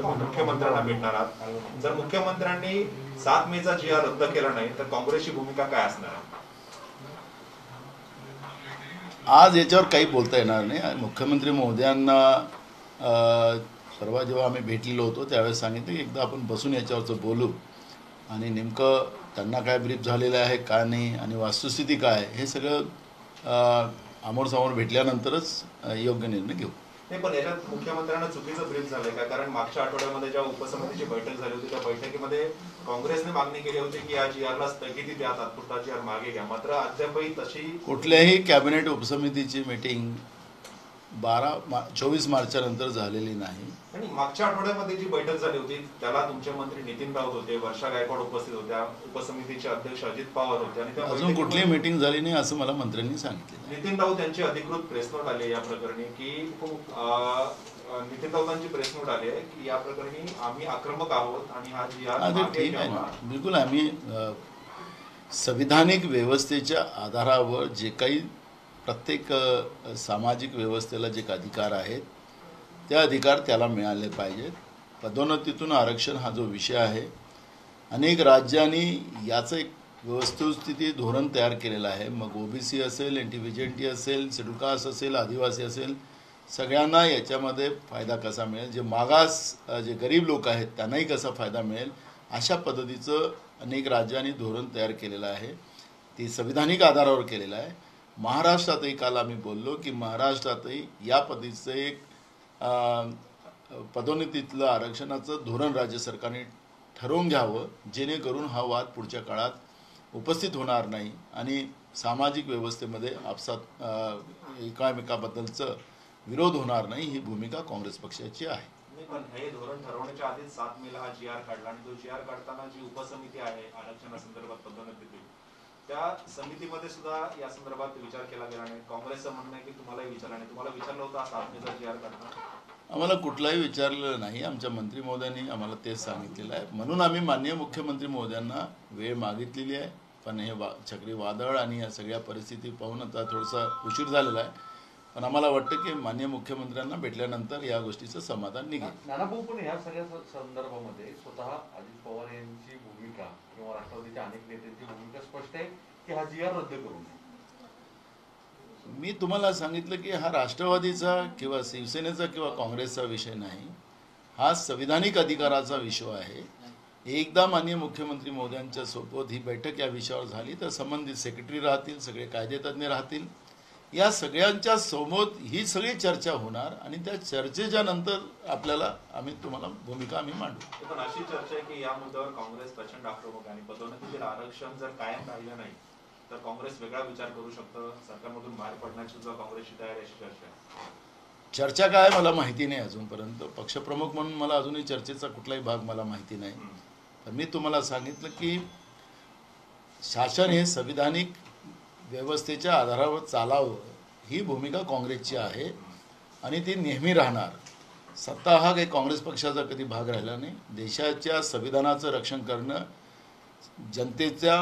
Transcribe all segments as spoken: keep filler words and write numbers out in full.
मुख्यमंत्र्यांना भेटणार आहात. जर मुख्यमंत्र्यांनी सात मेचा जी आर रद्द केला नाही तर काँग्रेसची भूमिका काय असणार आहे? आज याच्यावर काही बोलता येणार नाही. मुख्यमंत्री महोदयांना परवा जेव्हा आम्ही भेटलेलो होतो त्यावेळेस सांगितलं की एकदा आपण बसून याच्यावरचं बोलू आणि नेमकं त्यांना काय ब्रीफ झालेलं आहे का नाही आणि वस्तुस्थिती काय हे सगळं आमोरसमोर भेटल्यानंतरच योग्य निर्णय घेऊ. नाही, पण याच्यात मुख्यमंत्र्यांना चुकीचं ब्रीफ झालंय का? कारण मागच्या आठवड्यामध्ये जेव्हा उपसमितीची बैठक झाली होती त्या बैठकीमध्ये काँग्रेसने मागणी केली होती की या जी आरला स्थगिती द्या, तात्पुरता जी आर मागे घ्या. मात्र अद्यापही तशी कुठल्याही कॅबिनेट उपसमितीची मीटिंग बारा मा चोवीस मार्चच्या नंतर झालेली नाही. आणि मागच्या आठवड्यामध्ये जी बैठक झाली होती त्याला तुमचे मंत्री नितीन राऊत होते, वर्षा गायकवाड उपस्थित होत्या, उपसमितीचे अध्यक्ष अजित पवार होते आणि अजून कुठलीही मीटिंग झाली नाही असं मला मंत्र्यांनी सांगितलं. नितीन राऊत यांची अधिकृत प्रेस नोट आली या प्रकरणी की नितीन राऊतांची प्रेस नोट आली आहे की या प्रकरणी आम्ही आक्रमक आहोत आणि हा जी आर ठीक आहे ना, बिलकुल आम्ही संविधानिक व्यवस्थेच्या आधारावर जे काही प्रत्येक सामाजिक व्यवस्थेला जे अधिकार आहेत त्या अधिकार त्याला मिळाले पाहिजेत. पदोन्नतीतून आरक्षण हा जो विषय आहे अनेक राज्यांनी याचं एक वस्तुस्थिती धोरण तयार केलेलं आहे. मग ओबीसी असेल, N T V J T असेल, शेड्यूल कास्ट असेल, आदिवासी असेल, सगळ्यांना याच्यामध्ये फायदा कसा मिळेल, जे मागास जे गरीब लोक आहेत त्यांनाही कसा फायदा मिळेल अशा पद्धतीचं अनेक राज्यांनी धोरण तयार केलेलं आहे. ते संविधानिक आधारावर केलेलं आहे. महाराष्ट्रातही काल आम्ही बोललो की महाराष्ट्रातही या पद्धतीचं एक पदोन्नतीतलं आरक्षणाचं धोरण राज्य सरकारने ठरवून घ्यावं जेणेकरून हा वाद पुढच्या काळात उपस्थित होणार नाही आणि सामाजिक व्यवस्थेमध्ये आपसात एकामेकाबद्दलचं विरोध होणार नाही. ही भूमिका काँग्रेस पक्षाची आहे. पण हे धोरण ठरवण्याच्या आधीच सात मेला हा जी आर काढला आणि तो जी आर काढताना जी उपसमिती आहे आरक्षणासंदर्भात पदोन्नती त्या समितीमध्ये सुद्धा या संदर्भात विचार केला गेला नाही. काँग्रेसचं म्हणणं आहे की तुम्हालाही विचारलं नाही. तुम्हाला विचारलं होतं सात मेचा जी आर काढताना? आम्हाला कुठलाही विचारलेलं नाही. आमच्या मंत्री महोदयांनी आम्हाला तेच सांगितलेलं आहे. म्हणून आम्ही माननीय मुख्यमंत्री महोदयांना वेळ मागितलेली आहे. पण हे वा चक्रीवादळ आणि या सगळ्या परिस्थिती पाहून आता थोडासा उशीर झालेला आहे. पण आम्हाला वाटतं की माननीय मुख्यमंत्र्यांना भेटल्यानंतर या गोष्टीचं समाधान निघेल. नानाभाऊ, पण या सगळ्या संदर्भामध्ये स्वतः अजित पवार यांची भूमिका किंवा राष्ट्रवादीच्या अनेक नेत्यांची भूमिका स्पष्ट आहे की हा जी आर रद्द करू नये. मी तुम्हाला सांगितलं की हा राष्ट्रवादीचा किंवा शिवसेनेचा किंवा काँग्रेसचा विषय नाही, हा संविधानिक अधिकाराचा विषय आहे. एकदा माननीय मुख्यमंत्री महोदयांच्या सोबत ही बैठक या विषयावर झाली तर संबंधित सेक्रेटरी राहतील, सगळे कायदेतज्ञ राहतील, या सगळ्यांच्या समोर ही सगळी चर्चा होणार आणि त्या चर्चेच्या नंतर आपल्याला आम्ही तुम्हाला भूमिका आम्ही मांडू. पण अशी चर्चा आहे की या मुद्द्यावर काँग्रेस प्रचंड आक्रमक आणि पदोन्नतीतील आरक्षण जर कायम राहिलं नाही तर काँग्रेस वेगळा विचार करू शकतं, सरकारमधून बाहेर पडण्याची सुद्धा काँग्रेसची तयारी अशी चर्चा आहे. चर्चा काय मला माहिती नाही अजूनपर्यंत. पक्षप्रमुख म्हणून मला अजूनही चर्चेचा कुठलाही भाग मला माहिती नाही. तर मी तुम्हाला सांगितलं की शासन हे संविधानिक व्यवस्थेच्या आधारावर चालावं ही भूमिका काँग्रेसची आहे आणि ती नेहमी राहणार. सत्ता हा काही काँग्रेस पक्षाचा कधी भाग राहिला नाही. देशाच्या संविधानाचं रक्षण करणं, जनतेच्या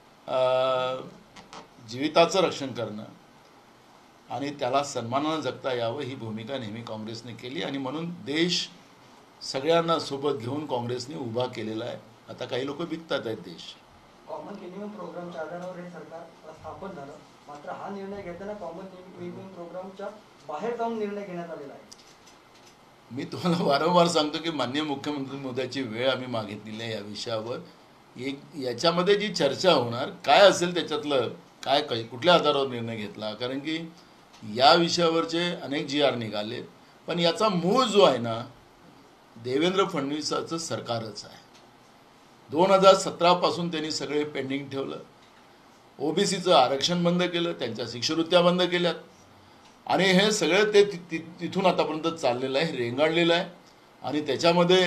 जीविताचं रक्षण करणं आणि त्याला सन्मानानं जगता यावं ही भूमिका नेहमी काँग्रेसने केली आणि म्हणून देश सगळ्यांना सोबत घेऊन काँग्रेसने उभा केलेला आहे. आता काही लोक विकतात आहेत देश. कॉमन मिनिमम प्रोग्रामच्या आधारावर हे सरकार स्थापन झालं, मात्र हा निर्णय घेताना कॉमन मिनिमम प्रोग्रामच्या बाहेर जाऊन निर्णय घेण्यात आलेला आहे. मी तुम्हाला वारंवार सांगतो की माननीय मुख्यमंत्री महोदयाची वेळ आम्ही मागितलेली आहे या विषयावर. एक याच्यामध्ये जी चर्चा होणार काय असेल त्याच्यातलं काय काही कुठल्या आधारावर निर्णय घेतला, कारण की या विषयावरचे अनेक जी आर निघाले पण याचा मूळ जो आहे ना देवेंद्र फडणवीसाचं सरकारच आहे. दोन हजार सतरापासून त्यांनी सगळे पेंडिंग ठेवलं. ओबीसीचं आरक्षण बंद केलं, त्यांच्या शिष्यवृत्त्या बंद केल्यात आणि हे सगळं ते तिथून आतापर्यंत चाललेलं आहे, रेंगाळलेलं आहे. आणि त्याच्यामध्ये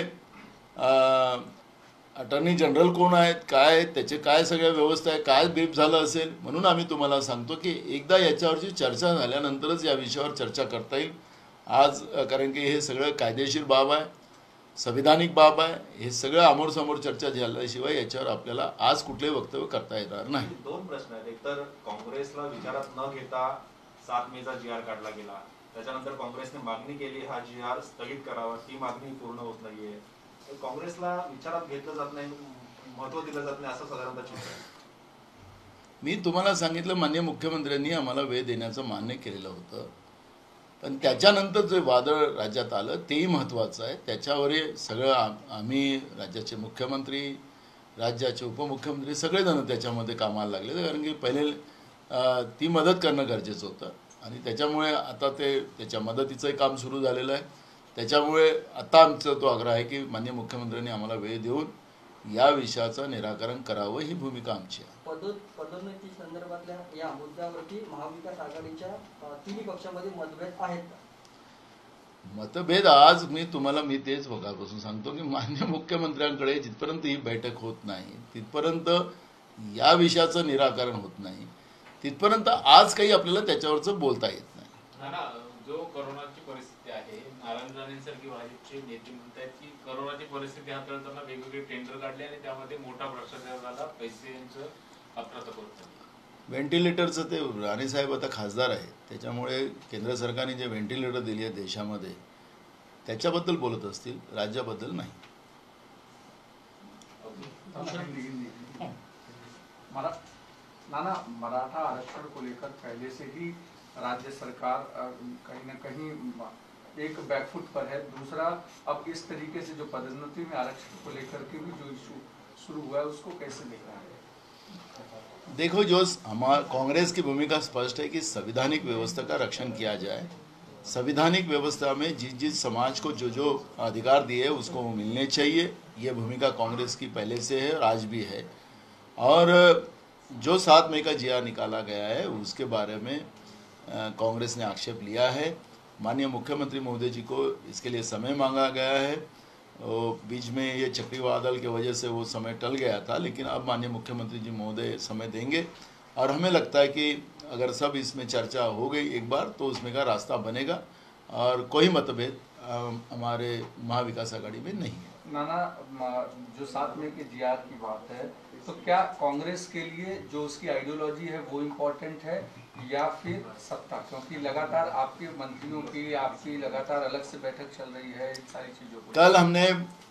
अटर्नी जनरल कोण आहेत, काय त्याचे काय सगळ्या व्यवस्था आहे, काय ब्रीफ झालं असेल. म्हणून आम्ही तुम्हाला सांगतो की एकदा याच्यावरची चर्चा झाल्यानंतरच या विषयावर चर्चा करता येईल. आज कारण की हे सगळं कायदेशीर बाब आहे, संविधानिक बाब आहे. हे सगळं आमोरसमोर चर्चा झाल्याशिवाय याच्यावर आपल्याला आज कुठलेही वक्तव्य करता येणार नाही. दोन प्रश्न आहेत. एक तर काँग्रेसला विचारात न घेता सात मेचा जी आर काढला गेला त्याच्यानंतर काँग्रेसने मागणी केली हा जी आर स्थगित करावा, ती मागणी पूर्ण होत नाहीये. काँग्रेसला विचारात घेतलं जात नाही, महत्व दिलं जात नाही असं साधारणतः चित्र आहे. मी तुम्हाला सांगितलं माननीय मुख्यमंत्र्यांनी आम्हाला वेळ देण्याचं मान्य केलेलं होतं, पण त्याच्यानंतर जे वादळ राज्यात आलं तेही महत्त्वाचं आहे. त्याच्यावर सगळं आम्ही राज्याचे मुख्यमंत्री, राज्याचे उपमुख्यमंत्री सगळेजण त्याच्यामध्ये कामाला लागले, कारण की पहिले ती मदत करणं गरजेचं होतं आणि त्याच्यामुळे आता ते त्याच्या मदतीचंही काम सुरू झालेलं आहे. त्याच्यामुळे आता आमचा तो आग्रह आहे की माननीय मुख्यमंत्र्यांनी आम्हाला वेळ देऊन या विषयाचं निराकरण करावं, ही भूमिका आमची आहे. पदो पदोन्नती संदर्भातल्या या मुद्द्यावरती महाविकास आघाडीच्या तिन्ही पक्षामध्ये मतभेद आहेत का? मतभेद आज मी तुम्हाला मी तेच बघापासून सांगतो की माननीय मुख्यमंत्र्यांकडे जिथपर्यंत ही बैठक होत नाही, तिथपर्यंत या विषयाचं निराकरण होत नाही, तिथपर्यंत आज काही आपल्याला त्याच्यावरचं बोलता येत नाही. ना जो कोरोनाची परिस्थिती आहे, नारायण राणेंसारखी भाजपचे नेते म्हणतात की कोरोनाची परिस्थिती हाताळताना वेगवेगळे टेंडर काढले आणि त्यामध्ये मोठा भ्रष्टाचार झाला, पैशांचं अफरातफर झाली. व्हेंटिलेटरचं ते राणेसाहेब आता खासदार आहेत, त्याच्यामुळे केंद्र सरकारने जे व्हेंटिलेटर दिली आहे देशामध्ये त्याच्याबद्दल बोलत असतील, राज्याबद्दल नाही. नाना, मराठा आरक्षण को लेकर पहले से ही राज्य सरकार कहीं न कहीं एक बैकफुट पर है. दूसरा, अब इस तरीके से जो पदोन्नति में आरक्षण को लेकर के भी जो इशू शुरू हुआ है उसको कैसे देख रहा है? देखो, जो हमारा कांग्रेस की भूमिका स्पष्ट है कि संवैधानिक व्यवस्था का रक्षण किया जाए. संवैधानिक व्यवस्था में जिस जिस समाज को जो जो अधिकार दिए उसको वो मिलने चाहिए, ये भूमिका कांग्रेस की पहले से है और आज भी है. और जो सात मई का जिया निकाला गया है उसके बारे में कांग्रेस ने आक्षेप लिया है. माननीय मुख्यमंत्री महोदय जी को इसके लिए समय मांगा गया है. बीच में ये चक्रवादल की वजह से वो समय टल गया था, लेकिन अब माननीय मुख्यमंत्री जी महोदय समय देंगे और हमें लगता है कि अगर सब इसमें चर्चा हो गई एक बार तो उसमें का रास्ता बनेगा और कोई मतभेद हमारे महाविकास आघाड़ी में नहीं है. नाना, जो साथ में के जीआर की बात है, तो क्या कांग्रेस के लिए जो उसकी आइडियोलॉजी है वो इम्पोर्टेंट है या फिर सत्ता? क्योंकि लगातार आपके मंत्रियों की आपकी लगातार अलग से बैठक चल रही है इन सारी चीजों को. कल हमने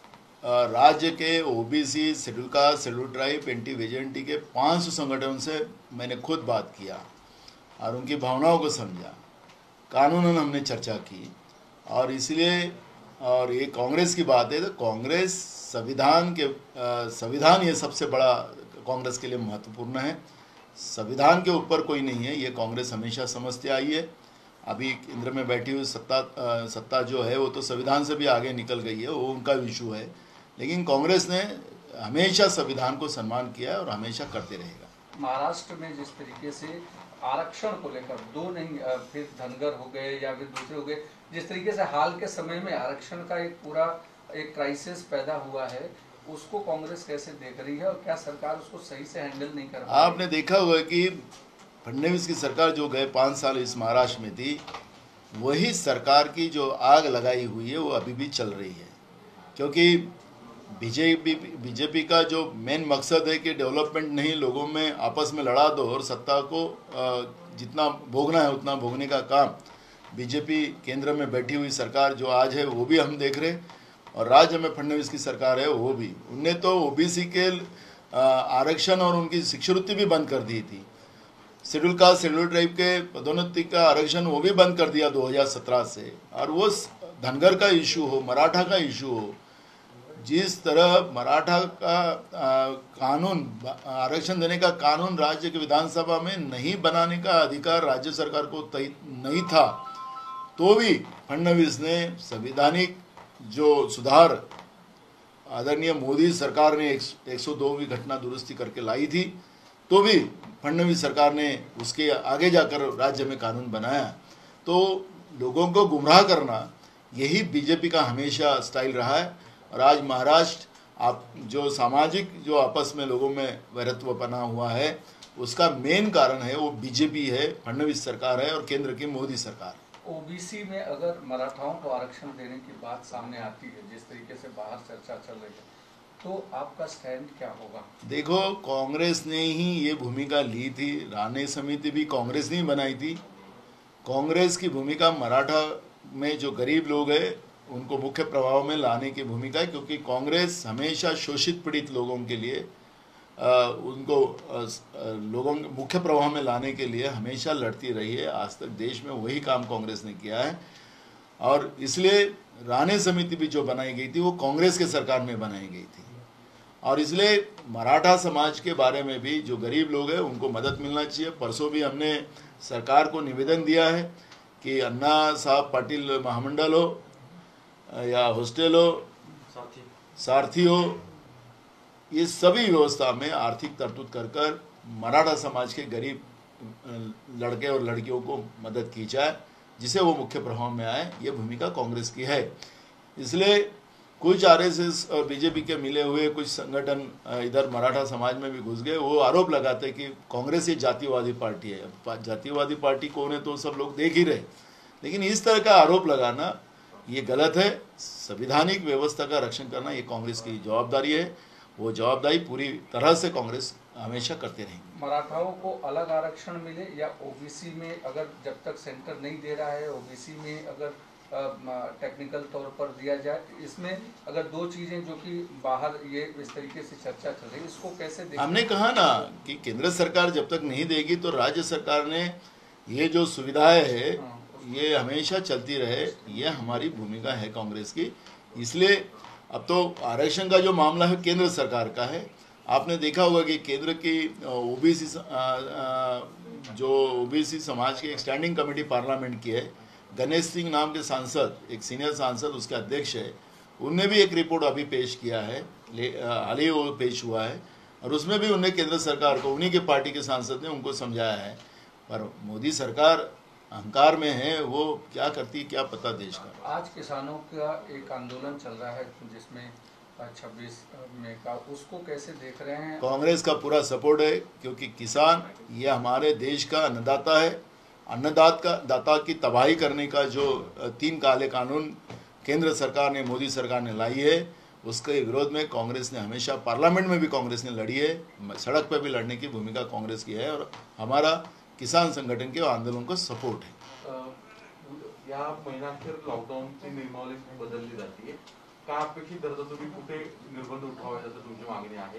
राज्य के OBC, schedule caste, schedule tribe, N T V J N T के पांच संगठनों से मैंने खुद बात किया और उनकी भावनाओं को समझा. कानूनन हमने चर्चा की और इसलिए, और ये कांग्रेस की बात है तो कांग्रेस संविधान के संविधान ये सबसे बड़ा कांग्रेस के लिए महत्वपूर्ण है. संविधान के ऊपर कोई नहीं है, ये कांग्रेस हमेशा समझते आई है. अभी केंद्र में बैठी हुई सत्ता सत्ता जो है वो तो संविधान से भी आगे निकल गई है, वो उनका इशू है, लेकिन कांग्रेस ने हमेशा संविधान को सम्मान किया है और हमेशा करते रहेगा. महाराष्ट्र में जिस तरीके से आरक्षण को लेकर दो नहीं फिर धनगर हो गए या फिर दूसरे हो गए, जिस तरीके से हाल के समय में आरक्षण का एक पूरा एक क्राइसिस पैदा हुआ है, उसको कांग्रेस कैसे देख रही है और क्या सरकार उसको सही से हैंडल नहीं कर रही? आपने देखा होगा कि फडणवीस की सरकार जो गए पाँच साल इस महाराष्ट्र में थी, वही सरकार की जो आग लगाई हुई है वो अभी भी चल रही है. क्योंकि बीजेपी बीजेपी का जो मेन मकसद है कि डेवलपमेंट नहीं, लोगों में आपस में लड़ा दो और सत्ता को जितना भोगना है उतना भोगने का काम बीजेपी केंद्र में बैठी हुई सरकार जो आज है वो भी हम देख रहे हैं, और राज्य में फडणवीस की सरकार है वो भी. उनने तो ओबीसी के आरक्षण और उनकी शिक्षावृत्ति भी बंद कर दी थी. शेड्यूल कास्ट, शेड्यूल ट्राइब के पदोन्नति का आरक्षण वो भी बंद कर दिया दो हज़ार सत्रह से. और वो धनगर का इशू हो, मराठा का इशू हो, जिस तरह मराठा का आ, कानून, आरक्षण देने का कानून राज्य के विधानसभा में नहीं बनाने का अधिकार राज्य सरकार को नहीं था, तो भी फडणवीस ने संवैधानिक जो सुधार आदरणीय मोदी सरकार ने एक सौ दो घटना दुरुस्ती करके लाई थी, तो भी फडणवीस सरकार ने उसके आगे जाकर राज्य में कानून बनाया. तो लोगों को गुमराह करना यही बीजेपी का हमेशा स्टाइल रहा है. और आज महाराष्ट्र आप जो सामाजिक जो आपस में लोगों में वैरत्व बना हुआ है उसका मेन कारण है वो बीजेपी है, फडणवीस सरकार है और केंद्र की मोदी सरकार. ओबीसी में अगर मराठाओं को आरक्षण देने की बात सामने आती है, जिस तरीके से बाहर चर्चा चल रही है, तो आपका स्टैंड क्या होगा? देखो, कांग्रेस ने ही ये भूमिका ली थी. राणे समिति भी कांग्रेस ने ही बनाई थी. कांग्रेस की भूमिका मराठा में जो गरीब लोग हैं उनको मुख्य प्रभाव में लाने की भूमिका है, क्योंकि कांग्रेस हमेशा शोषित पीड़ित लोगों के लिए आ, उनको आ, लोगों मुख्य प्रभाव में लाने के लिए हमेशा लड़ती रही है। आज तक देश में वही काम कांग्रेस ने किया है और इसलिए राणे समिति भी जो बनाई गई थी वो कांग्रेस के सरकार में बनाई गई थी और इसलिए मराठा समाज के बारे में भी जो गरीब लोग हैं उनको मदद मिलना चाहिए। परसों भी हमने सरकार को निवेदन दिया है कि अन्ना साहब पाटिल महामंडल हो या हॉस्टल हो, सारथी हो, ये सभी व्यवस्था में आर्थिक तरतूद कर कर मराठा समाज के गरीब लड़के और लड़कियों को मदद की जाए, जिसे वो मुख्य प्रभाव में आए। ये भूमिका कांग्रेस की है। इसलिए कुछ आरएसएस और बीजेपी के मिले हुए कुछ संगठन इधर मराठा समाज में भी घुस गए। वो आरोप लगाते कि कांग्रेस ही जातिवादी पार्टी है। जातिवादी पार्टी कौन है तो सब लोग देख ही रहे, लेकिन इस तरह का आरोप लगाना ये गलत है। संवैधानिक व्यवस्था का रक्षण करना ये कांग्रेस की जवाबदारी है। वो जवाबदारी पूरी तरह से कांग्रेस हमेशा करते रहेंगे। मराठाओं को अलग आरक्षण मिले या ओबीसी में, अगर जब तक सेंटर नहीं दे रहा है ओबीसी में अगर टेक्निकल तौर पर दिया जाए, इसमें अगर दो चीजें जो कि बाहर ये इस तरीके से चर्चा चल रही है, इसको कैसे देखें? हमने कहा ना कि केंद्र सरकार जब तक नहीं देगी तो राज्य सरकार ने ये जो सुविधाएं है ये हमेशा चलती रहे। ये हमारी भूमिका है कांग्रेस की। इसलिए अब तो आरक्षण का जो मामला है केंद्र सरकार का है। आपने देखा होगा कि केंद्र की ओबीसी जो ओबीसी समाज की एक स्टैंडिंग कमेटी पार्लियामेंट की है, गणेश सिंह नाम के सांसद, एक सीनियर सांसद उसके अध्यक्ष है, उनने भी एक रिपोर्ट अभी पेश किया है, हाल ही वो पेश हुआ है और उसमें भी उन्हें केंद्र सरकार को, उन्हीं के पार्टी के सांसद ने उनको समझाया है। पर मोदी सरकार अहंकार में है, वो क्या करती क्या पता देश का। आज किसानों का एक आंदोलन चल रहा है जिसमें छब्बीस में का, उसको कैसे देख रहे हैं? कांग्रेस का पूरा सपोर्ट है, क्योंकि किसान ये हमारे देश का अन्नदाता है। अन्नदाता का दाता की तबाही करने का जो तीन काले कानून केंद्र सरकार ने, मोदी सरकार ने लाई है, उसके विरोध में कांग्रेस ने हमेशा, पार्लियामेंट में भी कांग्रेस ने लड़ी है, सड़क पर भी लड़ने की भूमिका कांग्रेस की है और हमारा किसान संगठन के आंदोलन को सपोर्ट है। या महिनाअखेर लॉकडाऊनची नियमावली बदलली जाते, का अपेक्षित धरता तुम्ही कुठे निर्बंध उठवावे असं तुमची मागणी आहे?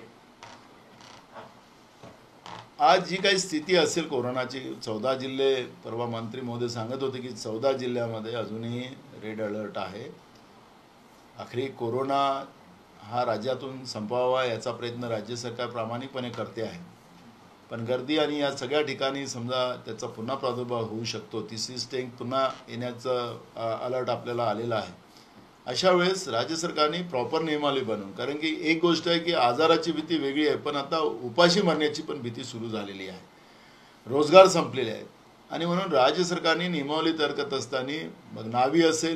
आज जी काही स्थिती असेल कोरोनाची, चौदा जिल्हे, परवा मंत्री महोदय सांगत होते की चौदा जिल्ह्यामध्ये अजूनही रेड अलर्ट आहे। आखरी कोरोना हा राज्यातून संपवावा याचा प्रयत्न राज्य सरकार प्रामाणिकपणे करते आहे, पण गर्दी आणि या सगळ्या ठिकाणी समजा त्याचा पुन्हा प्रादुर्भाव होऊ शकतो, तिसरी स्टेज पुन्हा येण्याचं अलर्ट आपल्याला आलेला आहे। अशा वेळेस राज्य सरकारने प्रॉपर नियमावली बनवून, कारण की एक गोष्ट आहे की आजाराची भीती वेगळी आहे, पण आता उपाशी मरण्याची पण भीती सुरू झालेली आहे, रोजगार संपलेले आहेत आणि म्हणून राज्य सरकारने नियमावली तयार करत असताना मग नावी असेल,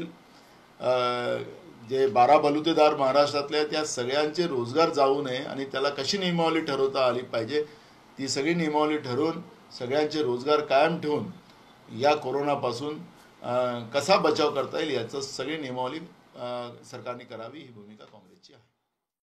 जे बारा बलुतेदार महाराष्ट्रातले त्या सगळ्यांचे रोजगार जाऊ नये आणि त्याला कशी नियमावली ठरवता आली पाहिजे, ती सगळी नियमावली ठरवून सगळ्यांचे रोजगार कायम ठेवून या कोरोनापासून कसा बचाव करता येईल याचं सगळी नियमावली सरकारने करावी, ही भूमिका काँग्रेसची आहे।